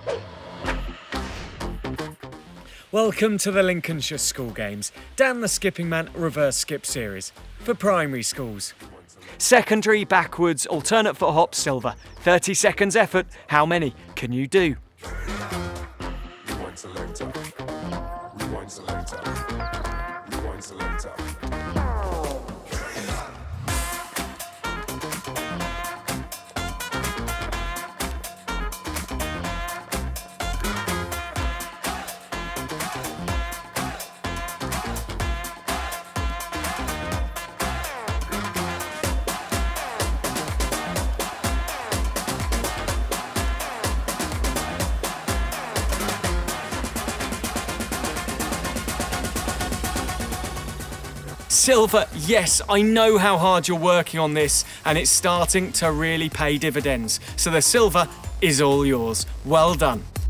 Welcome to the Lincolnshire School Games, Dan the Skipping Man Reverse Skip Series, for primary schools. Secondary, backwards, alternate foot hop, silver. 30 seconds effort, how many can you do? Rewind selector. Rewind selector. Rewind selector. Silver, yes, I know how hard you're working on this, and it's starting to really pay dividends. So the silver is all yours. Well done.